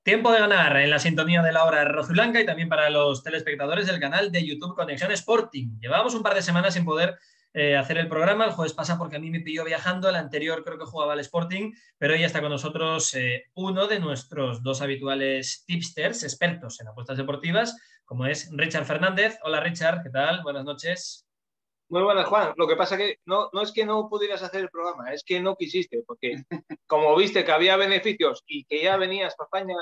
Tiempo de ganar en la sintonía de la hora rojiblanca y también para los telespectadores del canal de YouTube Conexión Sporting. Llevábamos un par de semanas sin poder hacer el programa. El jueves pasa porque a mí me pilló viajando. El anterior creo que jugaba al Sporting, pero hoy está con nosotros uno de nuestros dos habituales tipsters, expertos en apuestas deportivas, como es Richard Fernández. Hola Richard, ¿qué tal? Buenas noches. Muy buenas, Juan. Lo que pasa que no es que no pudieras hacer el programa, es que no quisiste, porque como viste que había beneficios y que ya venías para España,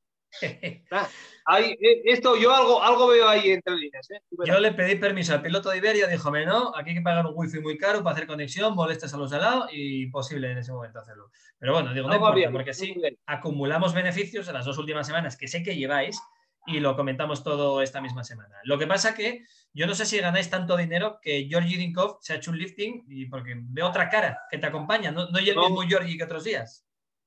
esto yo algo veo ahí entre líneas. Yo le pedí permiso al piloto de Iberia, díjome, no, aquí hay que pagar un wifi muy caro para hacer conexión, molestes a los de al lado y imposible en ese momento hacerlo. Pero bueno, digo, no Algo había, importa, porque así acumulamos beneficios en las dos últimas semanas que sé que lleváis y lo comentamos todo esta misma semana. Lo que pasa que yo no sé si ganáis tanto dinero que Georgi Dinkov se ha hecho un lifting y porque veo otra cara que te acompaña, no hay el mismo Georgi que otros días.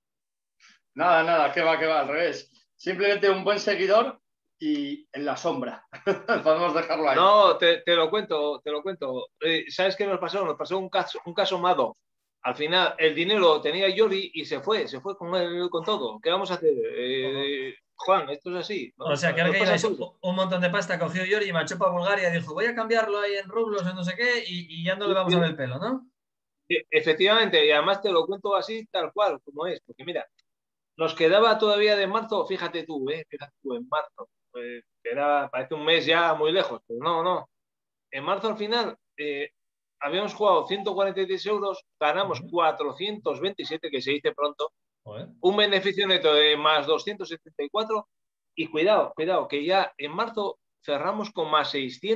Nada, que va, al revés. Simplemente un buen seguidor y en la sombra. Podemos dejarlo ahí. No, te lo cuento. ¿Sabes qué nos pasó? Nos pasó un caso Mado. Al final, el dinero lo tenía Yori y se fue con todo. ¿Qué vamos a hacer? Juan, esto es así, ¿no? O sea, que ahora que lleváis un montón de pasta, cogió Yori y marchó para Bulgaria y dijo, voy a cambiarlo ahí en rublos o no sé qué, y ya no le vamos a ver el pelo, ¿no? Efectivamente, y además te lo cuento así, tal cual, como es. Porque mira, nos quedaba todavía de marzo, fíjate tú, en marzo. Parece un mes ya muy lejos, pero no. En marzo al final habíamos jugado 143 euros, ganamos 427, que se dice pronto, un beneficio neto de más 274 y cuidado, que ya en marzo cerramos con más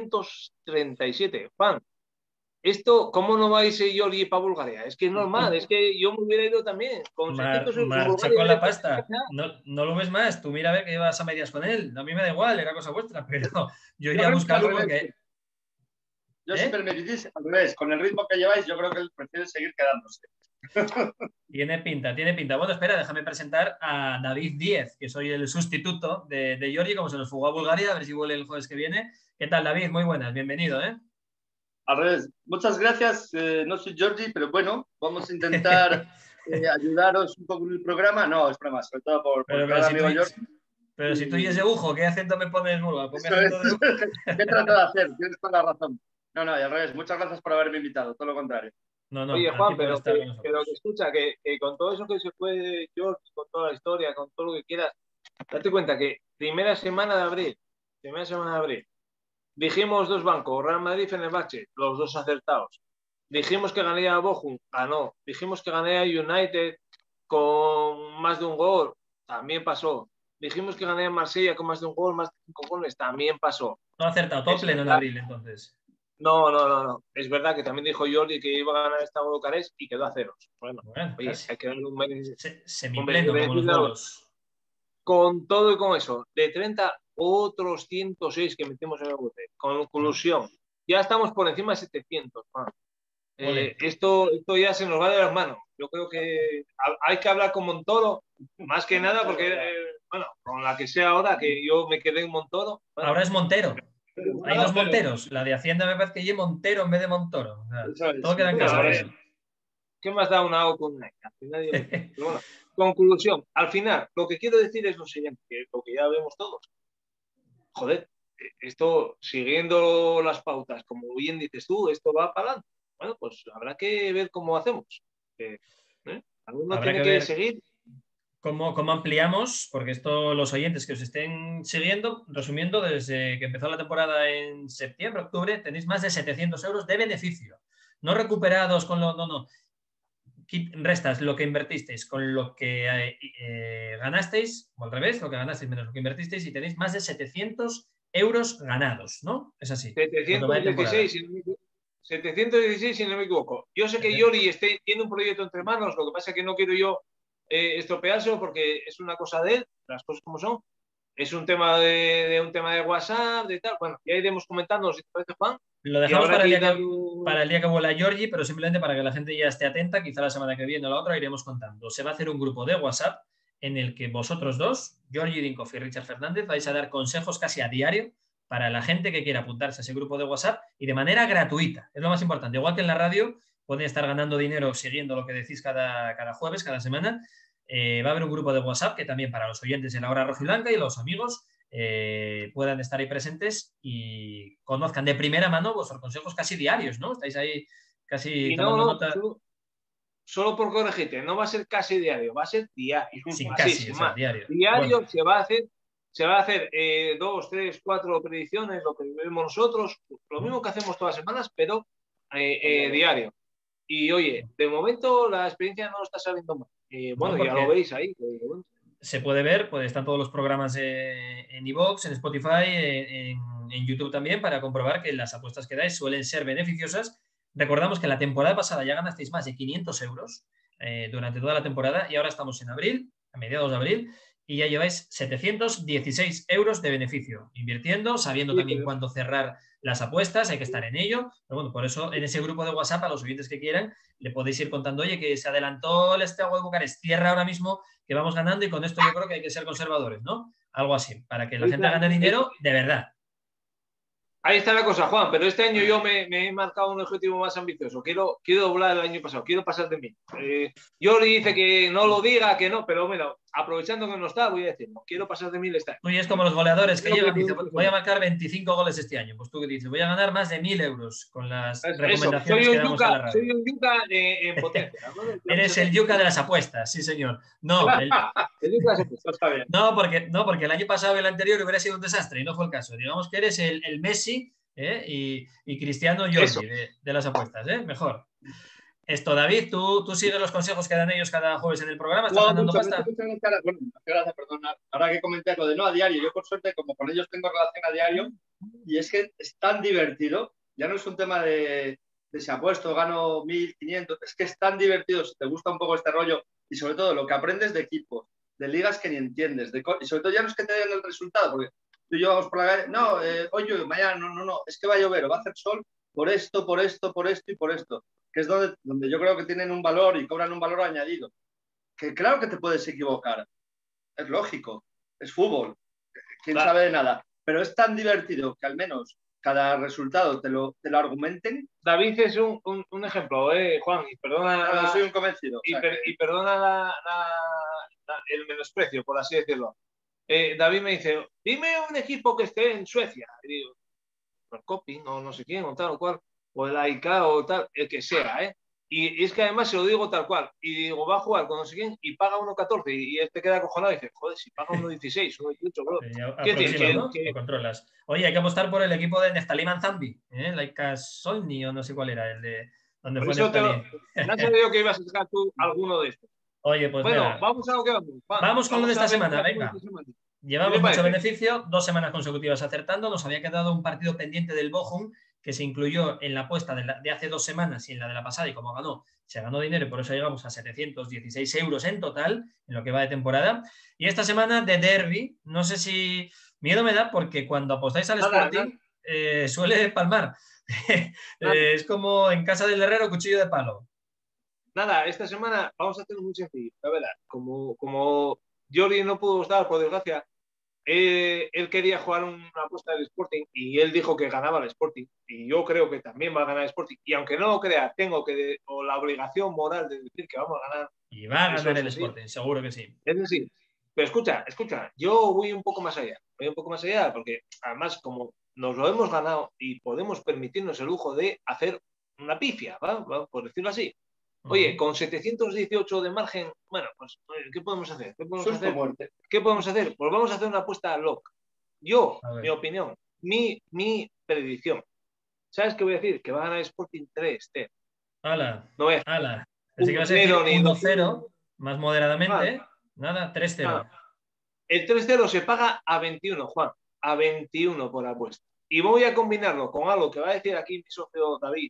637. Juan, esto, ¿cómo no vais yo para Bulgaria? Es que es normal, es que yo me hubiera ido también. Con 600 euros marchó con la pasta. No lo ves más. Tú mira a ver que llevas a medias con él. A mí me da igual, era cosa vuestra, pero yo iría a buscarlo porque... Yo, si permitís, al revés, con el ritmo que lleváis, yo creo que él prefiere seguir quedándose. Tiene pinta. Bueno, espera, déjame presentar a David Díez, que soy el sustituto de Giorgi, como se nos fugó a Bulgaria, a ver si vuelve el jueves que viene. ¿Qué tal, David? Muy buenas, bienvenido, ¿eh? Al revés, muchas gracias. No soy Giorgi, pero bueno, vamos a intentar ayudaros un poco en el programa. No, es broma, sobre todo por el gran amigo Giorgi. Pero si tú y ese bujo, ¿qué acento me pones nuevo? ¿Qué trato de hacer? Tienes toda la razón. No, y al revés, muchas gracias por haberme invitado, todo lo contrario. No, oye, Juan, pero que escucha, que con todo eso que se fue George, con toda la historia, con todo lo que quieras, date cuenta que primera semana de abril, dijimos dos bancos, Real Madrid y Fenerbahce, los dos acertados. Dijimos que ganaría a Bochum, ganó. Dijimos que ganaría a United con más de un gol, también pasó. Dijimos que ganaría a Marsella con más de un gol, más de 5 goles, también pasó. No ha acertado, todo pleno en abril, entonces. No. Es verdad que también dijo Jordi que iba a ganar esta Bucarest y quedó a ceros. Bueno, oye, hay que darle un semipleno, como los bolos. Con todo y con eso, de 30, otros 106 que metemos en el bote. Conclusión, ya estamos por encima de 700. Esto ya se nos va de las manos. Yo creo que hay que hablar con Montoro, más que nada, porque, con la que sea ahora, que yo me quedé en Montoro. Bueno, ahora es Montero. Hay dos Monteros. La de Hacienda me parece que lleva Montero en vez de Montoro. O sea, todo queda en casa. ¿Qué más da una O con una? Bueno, conclusión. Al final, lo que quiero decir es lo siguiente, que lo que ya vemos todos. Joder, esto, siguiendo las pautas, como bien dices tú, esto va para adelante. Bueno, pues habrá que ver cómo hacemos. Alguno tiene que seguir. ¿Cómo ampliamos? Porque esto, los oyentes que os estén siguiendo, resumiendo, desde que empezó la temporada en septiembre, octubre, tenéis más de 700 euros de beneficio. No recuperados con lo... No. Restas lo que invertisteis con lo que ganasteis, o al revés, lo que ganasteis menos lo que invertisteis, y tenéis más de 700 euros ganados, ¿no? Es así. 716, si no me equivoco. Yo sé que Yori tiene un proyecto entre manos, lo que pasa es que no quiero yo estropeárselo porque es una cosa de él, las cosas como son. Es un tema de WhatsApp, de tal. Bueno, ya iremos comentando, si te parece, Juan. Lo dejamos para el día que vuela Giorgi, pero simplemente para que la gente ya esté atenta, quizá la semana que viene o la otra iremos contando. Se va a hacer un grupo de WhatsApp en el que vosotros dos, Giorgi Dinkov y Richard Fernández, vais a dar consejos casi a diario para la gente que quiera apuntarse a ese grupo de WhatsApp y de manera gratuita. Es lo más importante. Igual que en la radio, pueden estar ganando dinero siguiendo lo que decís cada jueves, cada semana. va a haber un grupo de WhatsApp que también para los oyentes de La Hora Rojiblanca y los amigos puedan estar ahí presentes y conozcan de primera mano vuestros consejos casi diarios, ¿no? Estáis ahí casi tomando nota. Solo por corregirte, no va a ser casi diario, va a ser diario. Sí, así, casi, sin eso, más. diario. Diario bueno. Se va a hacer 2, 3, 4 predicciones, lo que vemos nosotros, lo mismo que hacemos todas las semanas, pero diario. Y oye, de momento la experiencia no está saliendo mal. Bueno, ya lo veis ahí. Se puede ver, pues están todos los programas en iVoox, en Spotify, en YouTube también, para comprobar que las apuestas que dais suelen ser beneficiosas. Recordamos que la temporada pasada ya ganasteis más de 500 euros durante toda la temporada y ahora estamos en abril, a mediados de abril, y ya lleváis 716 euros de beneficio, invirtiendo, sabiendo también cuándo cerrar las apuestas, hay que estar en ello. Pero bueno, por eso en ese grupo de WhatsApp, a los oyentes que quieran, le podéis ir contando, oye, que se adelantó el Steaua de Bucarest, cierra ahora mismo, que vamos ganando y con esto yo creo que hay que ser conservadores, ¿no? Algo así, para que la gente gane dinero de verdad. Ahí está la cosa, Juan, pero este año yo me he marcado un objetivo más ambicioso. Quiero doblar el año pasado, quiero pasar de 1000. Yo le dice que no lo diga, que no, pero mira, aprovechando que no está, voy a decir, no, quiero pasar de 1000 este año. Tú y es como los goleadores que llegan y dicen, voy a marcar 25 goles este año. Pues tú que dices, voy a ganar más de 1000 euros con las recomendaciones que damos en la radio. Soy un yuca en potencia. ¿No? Eres el yuca de las apuestas, sí señor. No, el yuca de las apuestas, está bien. No, porque el año pasado y el anterior hubiera sido un desastre y no fue el caso. Digamos que eres el Messi y Cristiano Jordi de las apuestas, mejor. Esto, David, ¿tú sigues los consejos que dan ellos cada jueves en el programa? ¿Estás ganando pasta? Bueno, gracias, perdona. Ahora que comenté lo de no a diario, yo por suerte, como con ellos tengo relación a diario, y es que es tan divertido, ya no es un tema de si apuesto, gano 1500, es que es tan divertido, si te gusta un poco este rollo, y sobre todo lo que aprendes de equipos, de ligas que ni entiendes, y sobre todo ya no es que te den el resultado, porque tú y yo vamos por la calle, no, oye, mañana no, es que va a llover o va a hacer sol por esto y por esto, que es donde yo creo que tienen un valor y cobran un valor añadido. Que claro que te puedes equivocar, es lógico, es fútbol, quién sabe de nada, pero es tan divertido que al menos cada resultado te lo argumenten. David es un ejemplo, Juan, y perdona. No, soy un convencido. Y perdona el menosprecio, por así decirlo. David me dice, dime un equipo que esté en Suecia. Y digo, el Coping, o no sé quién, o tal o cual, o el AIK, o tal, el que sea, Y es que además se lo digo tal cual. Y digo, va a jugar con no sé quién y paga 1,14. Y este queda acojonado y dice, joder, si paga 1,16, 1,18, bro. ¿Qué decir? ¿No? Lo controlas. Oye, hay que apostar por el equipo de Neftalí Manzambi, Laika Solni, o no sé cuál era, el de donde por fue Neftalí. Ya sabía yo que ibas a sacar tú alguno de estos. Oye, pues bueno, mira, vamos a lo que vamos. Vamos con lo de esta semana, venga. Llevamos mucho beneficio, 2 semanas consecutivas acertando. Nos había quedado un partido pendiente del Bochum, que se incluyó en la apuesta de hace 2 semanas y en la de la pasada, y como ganó, se ganó dinero y por eso llegamos a 716 euros en total, en lo que va de temporada. Y esta semana de derbi, no sé si miedo me da, porque cuando apostáis al Sporting suele palmar. Es como en casa del herrero, cuchillo de palo. Nada, esta semana vamos a hacerlo muy sencillo. La verdad, como Jordi no pudo estar, por desgracia, él quería jugar una apuesta del Sporting y él dijo que ganaba el Sporting. Y yo creo que también va a ganar el Sporting. Y aunque no lo crea, tengo la obligación moral de decir que vamos a ganar. Y va a ganar el Sporting, seguro que sí. Es decir, pero escucha, yo voy un poco más allá. Porque además, como nos lo hemos ganado y podemos permitirnos el lujo de hacer una pifia, ¿va? Por decirlo así. Oye, con 718 de margen, bueno, pues, ¿qué podemos hacer? ¿Qué podemos hacer? Pues vamos a hacer una apuesta lock. Yo, mi opinión, mi predicción. ¿Sabes qué voy a decir? Que va a ganar Sporting 3, ¡Hala! No es. ¡Hala! Así que va a ser 1-0, más moderadamente. Nada, 3-0. El 3-0 se paga a 21, Juan. A 21 por apuesta. Y voy a combinarlo con algo que va a decir aquí mi socio David.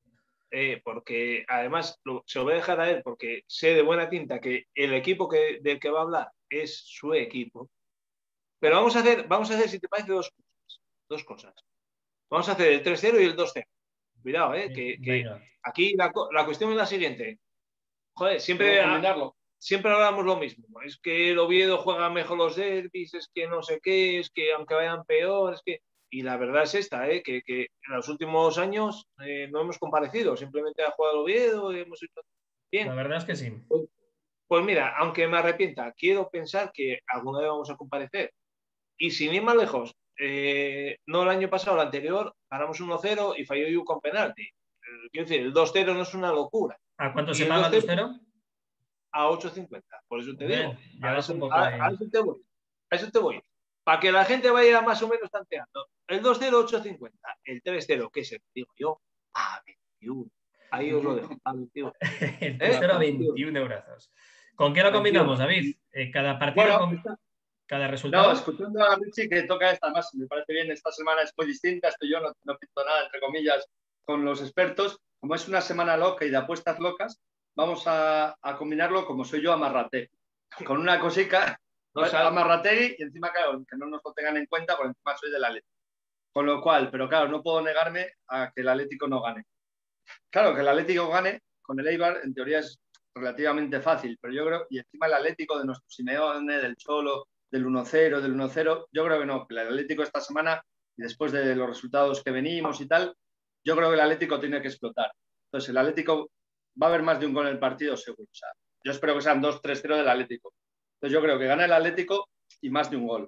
Porque además se lo voy a dejar a él porque sé de buena tinta que el equipo del que va a hablar es su equipo. Pero vamos a hacer si te parece, dos cosas. Vamos a hacer el 3-0 y el 2-0. Cuidado, que aquí la cuestión es la siguiente. Joder, siempre hablamos lo mismo. Es que el Oviedo juega mejor los derbis, es que no sé qué, es que aunque vayan peor, es que... Y la verdad es esta, que en los últimos años no hemos comparecido, simplemente ha jugado el Oviedo, hemos hecho bien. La verdad es que sí. Pues mira, aunque me arrepienta, quiero pensar que alguna vez vamos a comparecer. Y sin ir más lejos, no el año pasado, el anterior, ganamos 1-0 y falló Yu con penalti. Quiero decir, el 2-0 no es una locura. ¿A cuánto Y se el paga el 2-0 2-0? a 8,50. Por eso te Bueno, digo. ya A baja eso, un poco a ahí. eso te voy. A eso te voy. Para que la gente vaya más o menos tanteando. El 2-0, 8,50. El 3-0, que es el que digo yo, a 21. Ahí os lo dejo. A 21. El 3-0 a 21 euros. ¿Con qué lo combinamos, 21. David? ¿Cada partido Bueno, con cada no, resultado? escuchando a Richie que toca esta más, me parece bien, esta semana es muy distinta, estoy yo, no pinto nada, entre comillas, con los expertos. Como es una semana loca y de apuestas locas, vamos a combinarlo como soy yo, Amarrategui. Con una cosica, No sabe. Amarrategui, y encima, claro, que no nos lo tengan en cuenta, porque encima soy del Atlético. Con lo cual, pero claro, no puedo negarme a que el Atlético no gane. Claro, que el Atlético gane con el Eibar, en teoría es relativamente fácil, pero yo creo, y encima el Atlético de nuestro Simeone, del Cholo, del 1-0, del 1-0, yo creo que no, que el Atlético esta semana, y después de los resultados que venimos y tal, yo creo que el Atlético tiene que explotar. Entonces, el Atlético va a haber más de un gol en el partido, seguro. O sea, yo espero que sean 2-3-0 del Atlético. Entonces, yo creo que gana el Atlético y más de un gol.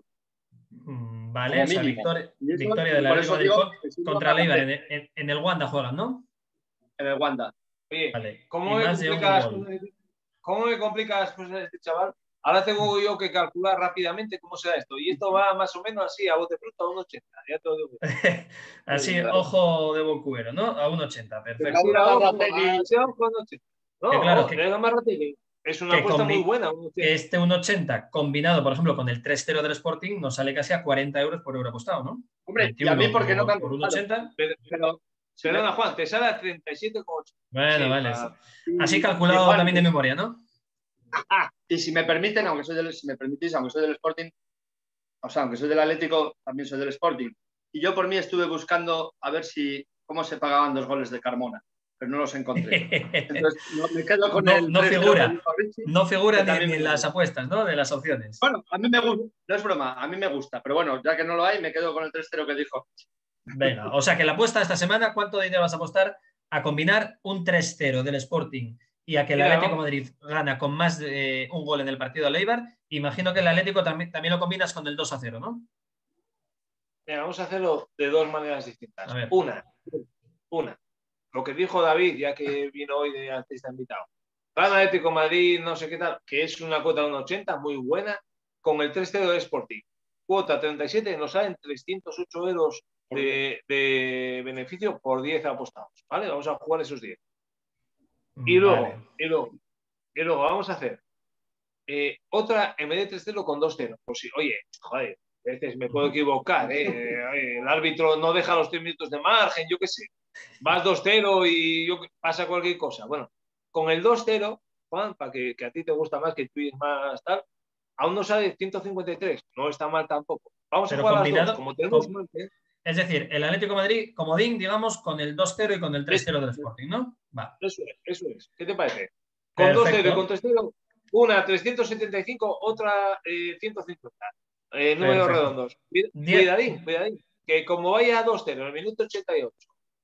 Vale, Como o sea, mínimo. victoria del Por Atlético eso de digo Madrid que si no contra el Eibar gana en el Wanda juegan, ¿no? en el Wanda. Oye, Vale. ¿cómo Y me más de un complica las gol. cosas? ¿Cómo me complica las cosas este chaval? Ahora tengo yo que calcular rápidamente cómo será esto. Y esto va más o menos así, a bote pronto, a 1,80. Ya te lo digo. Así, ojo de buen cubero, ¿no? A 1,80, perfecto. Así a ojo, así a ojo, 1,80. Que No, claro, venga más rápido. Es una apuesta muy buena. que este 1,80 combinado, por ejemplo, con el 3-0 del Sporting, nos sale casi a 40 euros por euro apostado, ¿no? Hombre, y a 21 mí porque no por canto, claro. 1,80. Pero, Si perdona, Juan, te sale a 37,8. Bueno, Sí, vale. Así y calculado Juan, también de memoria, ¿no? y si me permiten, si me permitís, aunque soy del Sporting, o sea, aunque soy del Atlético, también soy del Sporting. Y yo por mí estuve buscando a ver cómo se pagaban 2 goles de Carmona, pero no los encontré. Entonces, me quedo con el No 3-0 que figura. dijo Richie, No figura que ni también me en las gusta. apuestas, ¿no? De las opciones. Bueno, a mí me gusta, no es broma, a mí me gusta, pero bueno, ya que no lo hay, me quedo con el 3-0 que dijo. Venga, o sea que la apuesta esta semana, ¿cuánto dinero vas a apostar a combinar un 3-0 del Sporting y a que el Mira, Atlético de Madrid gana con más de un gol en el partido al Eibar? Imagino que el Atlético también lo combinas con el 2-0, ¿no? mira, vamos a hacerlo de dos maneras distintas. A ver. Una. Lo que dijo David, ya que vino hoy de artista invitado. Gana Atlético de Madrid, no sé qué tal, que es una cuota de 1,80, muy buena, con el 3-0 de Sporting. Cuota 37, nos salen 308 euros de beneficio por 10 apostados. ¿Vale? Vamos a jugar esos 10. Y Vale. luego vamos a hacer otra en vez de 3-0 con 2-0. Pues sí, oye, joder, a veces me puedo equivocar, el árbitro no deja los 3 minutos de margen, yo qué sé. Vas 2-0 y pasa cualquier cosa. Bueno, con el 2-0, Juan, para que a ti te gusta más, que tú y más tal, aún no sale 153. No está mal tampoco. Vamos a jugar las dos. Como tenemos es decir, el Atlético de Madrid, comodín, digamos, con el 2-0 y con el 3-0 del Sporting, ¿no? Va. Eso es. ¿Qué te parece? Con 2-0 y con 3-0, una 375, otra 150. Números redondos. Cuidadín. Que como vaya a 2-0 en el minuto 88.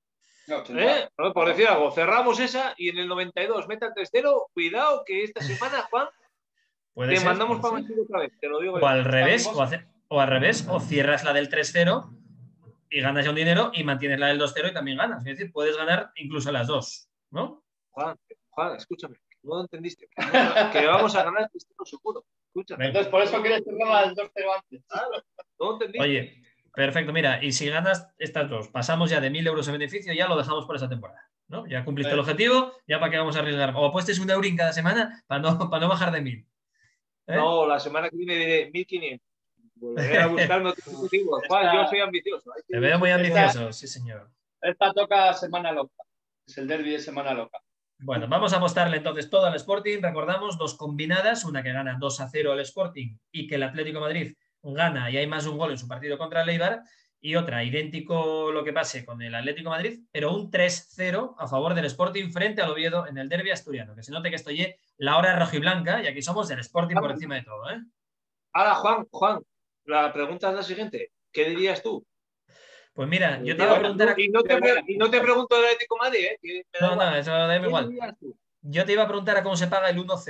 Por decir algo, cerramos esa y en el 92 meta el 3-0. Cuidado que esta semana, Juan, te mandamos para México otra vez. Te lo digo o yo. al revés, o cierras la del 3-0 y ganas ya un dinero y mantienes la del 2-0 y también ganas. Es decir, puedes ganar incluso las dos, ¿no? Juan, escúchame. No lo entendiste. Que vamos a ganar el 3-0 seguro. Escúchame. Entonces, por eso quieres cerrar el 2-0 antes. No lo entendiste. Oye, perfecto. Mira, y si ganas estas dos, pasamos ya de 1.000 euros en beneficio, ya lo dejamos por esa temporada, ¿no? Ya cumpliste el objetivo, ya para qué vamos a arriesgar. O apuestes un eurín cada semana para no bajar de 1.000. No, la semana que viene diré 1.500. Volveré a buscarme otros objetivos. Juan, yo soy ambicioso. Te veo muy ambicioso, sí, señor. Esta toca semana loca. Es el derbi de semana loca. Bueno, vamos a apostarle entonces todo al Sporting. Recordamos, dos combinadas, una que gana 2-0 al Sporting y que el Atlético de Madrid gana y hay más de un gol en su partido contra el Eibar, y otra, idéntico lo que pase con el Atlético de Madrid, pero un 3-0 a favor del Sporting frente al Oviedo en el derbi asturiano. Que se note que estoy la hora rojiblanca y aquí somos del Sporting por encima de todo, ¿eh? Ahora, Juan, la pregunta es la siguiente. ¿Qué dirías tú? Pues mira, yo te iba a preguntar... Y no te pregunto del Atlético de Madrid, ¿eh? No, eso da igual. Yo te iba a preguntar a cómo se paga el 1-0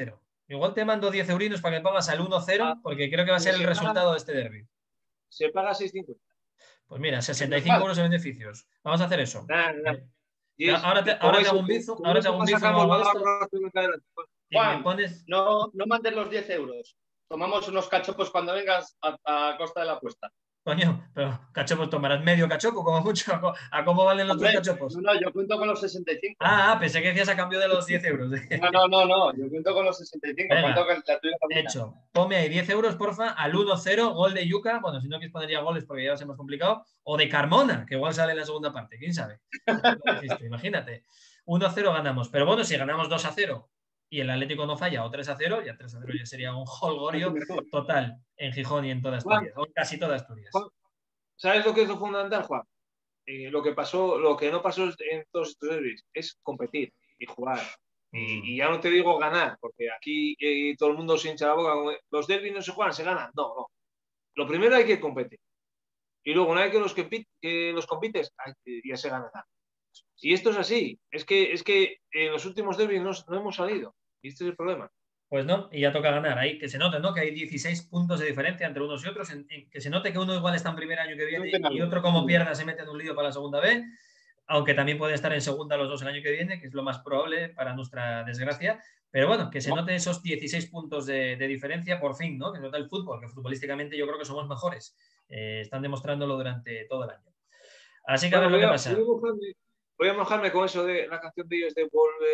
Igual te mando 10 eurinos para que pongas al 1-0, porque creo que va a ser el resultado de este derbi. Se paga 6,50. Pues mira, 65 euros en beneficios. Vamos a hacer eso. Ahora te hago un bizu o algo de esto. Y me pones... no mandes los 10 euros. Tomamos unos cachopos cuando vengas a costa de la apuesta. Coño, pero cachopos tomarás medio cachopo, como mucho. ¿A cómo valen los dos cachopos? No, yo cuento con los 65. Pensé que decías a cambio de los 10 euros. No, yo cuento con los 65. Venga, hecho. Ponme ahí 10 euros, porfa, al 1-0, gol de Yuka. Bueno, si no quieres poner ya goles porque ya os hemos complicado. O de Carmona, que igual sale en la segunda parte. ¿Quién sabe? Imagínate. 1-0 ganamos. Pero bueno, si ganamos 2-0 y el Atlético no falla, o 3-0, ya 3-0 ya sería un holgorio total en Gijón y en toda Asturias, o en casi toda Asturias. ¿Sabes lo que es lo fundamental, Juan? Lo que no pasó en todos estos derbis es competir y jugar. Y ya no te digo ganar, porque aquí todo el mundo se hincha la boca. Los derbis no se juegan, se ganan. No. Lo primero hay que competir. Y luego, una vez que los compites, ya se gana. Y esto es así. Es que en los últimos derbis no hemos salido. Y este es el problema. Pues no, y ya toca ganar. Ahí que se note, ¿no? Que hay 16 puntos de diferencia entre unos y otros. Que se note que uno igual está en primer año que viene y otro, como pierda, se mete en un lío para la segunda B. Aunque también pueden estar en segunda los dos el año que viene, que es lo más probable para nuestra desgracia. Pero bueno, que se noten esos 16 puntos de diferencia, por fin, ¿no? Que se nota el fútbol, que futbolísticamente yo creo que somos mejores. Están demostrándolo durante todo el año. Así que a ver lo que pasa. Voy a mojarme con eso de la canción de ellos de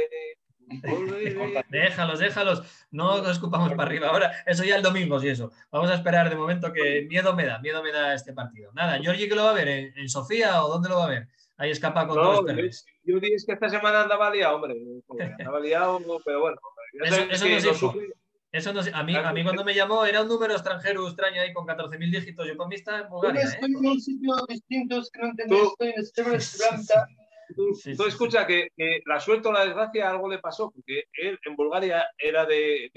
Volver. Déjalos. No nos escupamos para arriba ahora. Eso ya el domingo, sí, eso. Vamos a esperar de momento, que miedo me da este partido. Nada, Giorgi, ¿que lo va a ver? ¿En Sofía o dónde lo va a ver? Ahí escapa con todos los perros. Yo dije que esta semana andaba liado, hombre. Andaba liado, pero bueno. Eso no, a mí cuando me llamó era un número extranjero extraño ahí con 14.000 dígitos. Yo para mí está en Bulgaria. Estoy en un sitio distinto, es que no entendí. Estoy en Estrella. Tú escucha que la suerte o la desgracia algo le pasó, porque él en Bulgaria era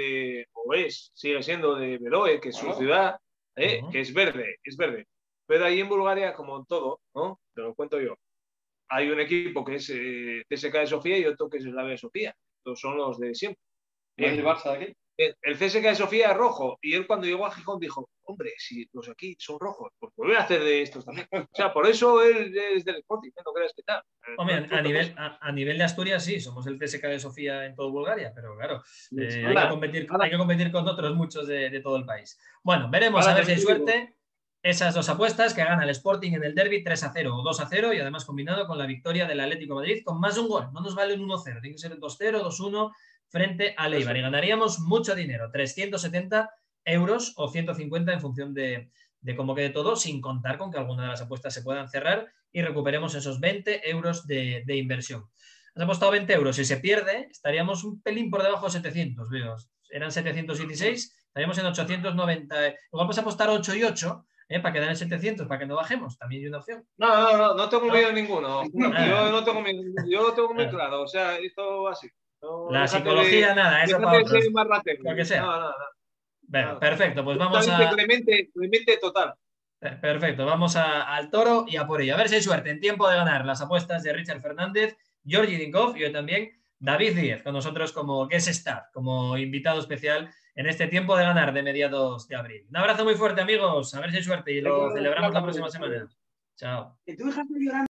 sigue siendo de Beroe, que es su ciudad, que es verde. Pero ahí en Bulgaria, como en todo, ¿no? Te lo cuento yo, hay un equipo que es CSKA de Sofía y otro que es Slavia de Sofía. Estos son los de siempre. ¿El Barça de aquí? El CSKA de Sofía es rojo, y él cuando llegó a Gijón dijo, hombre, si los aquí son rojos, pues voy a hacer de estos también. O sea, por eso él es del Sporting, no creas que tal. Hombre, a nivel de Asturias sí, somos el CSKA de Sofía en todo Bulgaria, pero claro, hay que competir con otros muchos de todo el país. Bueno, veremos a ver si hay suerte. Esas dos apuestas, que gana el Sporting en el derbi 3-0 o 2-0, y además combinado con la victoria del Atlético de Madrid con más de un gol. No nos vale un 1-0, tiene que ser un 2-0, 2-1 frente al Eibar, y ganaríamos mucho dinero, 370 euros o 150 en función de cómo quede todo, sin contar con que alguna de las apuestas se puedan cerrar y recuperemos esos 20 euros de inversión. Has apostado 20 euros, si se pierde estaríamos un pelín por debajo de 700, veo. Eran 716, estaríamos en 890. Igual puedes apostar 8 y 8, para quedar en 700, para que no bajemos, también hay una opción. No tengo miedo ninguno. Yo no tengo miedo, yo lo tengo muy claro, o sea, esto así. No, la psicología, nada, eso para otros. Lo que sea. No. Perfecto, pues vamos a... Clemente total. Perfecto, vamos al toro y a por ello. A ver si hay suerte en tiempo de ganar las apuestas de Richard Fernández, Giorgi Dinkov y hoy también David Díez, con nosotros como guest star, como invitado especial en este tiempo de ganar de mediados de abril. Un abrazo muy fuerte, amigos. A ver si hay suerte y lo celebramos la próxima semana. Chao.